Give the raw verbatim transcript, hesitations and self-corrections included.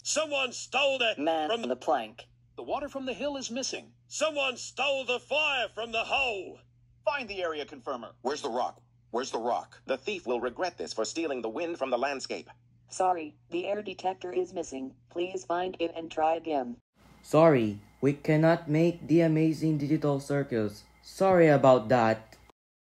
Someone stole the man from from the plank. The water from the hill is missing. Someone stole the fire from the hole. Find the area confirmer. Where's the rock? Where's the rock? The thief will regret this for stealing the wind from the landscape. Sorry, the air detector is missing. Please find it and try again. Sorry, we cannot make the amazing digital circles. Sorry about that.